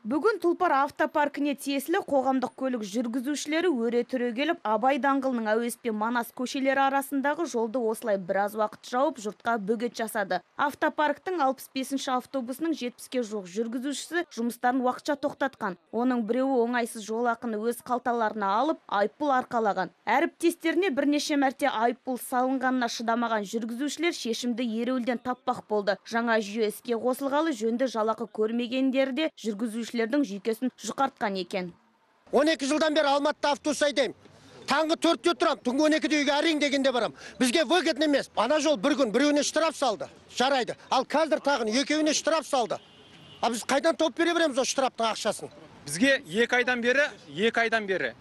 Бүгін Тұлпар автопаркіне тиесілі қоғамдық көлік жүргізушілері өре түрегеліп, Абай даңғылының әуеспен Манас көшелері арасындағы жолды осылай біраз уақыт жауып, жұртқа бөгет жасады. Автопарктің 65-ші автобусының 70-ке жоқ жүргізушісі жұмыстарын уақытша тоқтатқан. Оның біреуі оңайсыз жолақыны өз қалталарына алып, айыппұл арқалаған. Әріптестеріне бірнеше мәрте айыппұл салынғанына шыдамаған жүргізушілер шешімді ереуілден таппақ болды. Жаңа жүйе іске қосылғалы жөнді жалақы көрмегендер де жүргізушілердің жүйкесін жұқартқан екен. 12 жылдан бері Алматыда автобус айдаймын. Таңғы 4-те тұрам, түнгі 12-де үйге әрең дегенде барам. Бізге выгодно емес. Ана жол бір күн біреуіне штраф салды. Жарайды. Ал қазір тағын екеуіне штраф салды. А біз қайдан тауып бере береміз о штрафтың ақшасын? Бізге 2 айдан бері,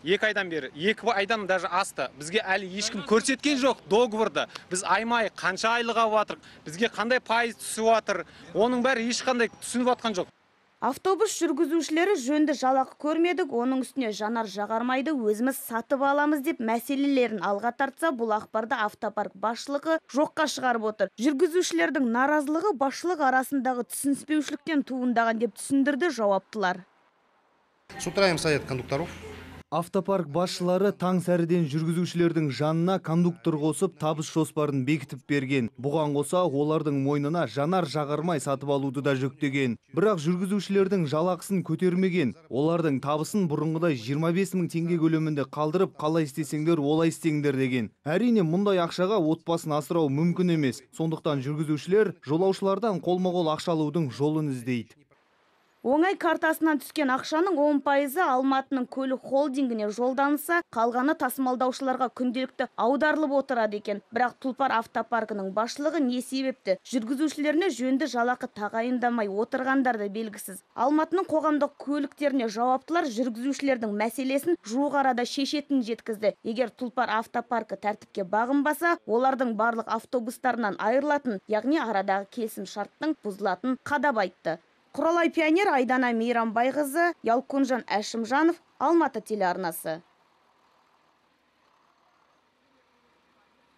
2 айдан даже асты. Бізге әлі ешкім көрсеткен жоқ договорды. Біз аймай қанша айлыға батырық, бізге қандай пайыз түсіп жатыр, оның бәрі ешқандай түсініп жатқан жоқ. Автобус жүргізушілері жөнді жалақы көрмедік, оның үстіне жанар жағармайды өзіміз сатып аламыз деп мәселелерін алға тартса, бұл ақпарды автопарк басшылығы жоққа шығарып отыр. Жүргізушілердің наразылығы басшылық арасындағы түсініспеушіліктен туындаған деп түсіндірді жауаптылар. С утра им садят кондукторов. Автопарк басшылары таң сәріден жүргізушілердің жанына кондуктор қосып табыс жоспарын бекітіп берген. Бұған қоса олардың мойнына жанар жағармай сатып алуды да жүктеген. Бірақ жүргізушілердің жалақысын көтермеген. Олардың табысын бұрынғыдай 25 000 теңге көлемінде қалдырып, қалай істесеңдер, олай істеңдер деген. Әрине мұндай ақшаға отбасын асырау мүмкін емес. Сондықтан жүргізушілер жолаушылардан қолма-қол ақша алудың жолын іздейді. Оңай картасынан түскен ақшаның 10% Алматының көлік холдингіне жолданса, қалғаны тасымалдаушыларға күнделікті аударылып отырады екен. Бірақ Тұлпар автопаркінің басшылығы не себепті жүргізушілеріне жөнді жалақы тағайындамай отырғандары белгісіз. Алматының қоғамдық көліктеріне жауаптылар жүргізушілердің мәселесін жуық арада шешетінін жеткізді. Егер Тұлпар автопаркі тәртіпке бағынбаса, олардың барлық автобустарынан айырылатын, яғни арадағы келісім шарттың бұзылатын қадап айтты. Құралай пионер Айдана Мейрамбайқызы, Ялкунжан Әшімжанов, Алматы телеарнасы.